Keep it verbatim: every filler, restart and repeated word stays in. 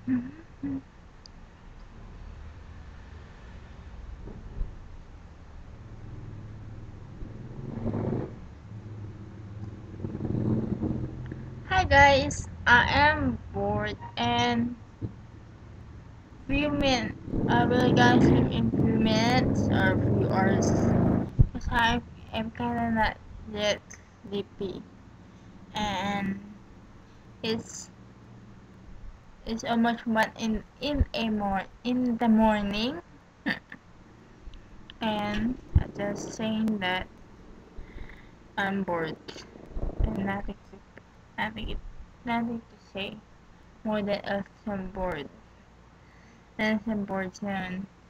Hi guys, I am bored and few minutes. I will guys sleep in few minutes or few hours because I am kinda not yet sleepy and it's it's almost one in in a mor in the morning and I just saying that I'm bored and nothing to nothing nothing to say more than else I'm bored and I'm bored soon.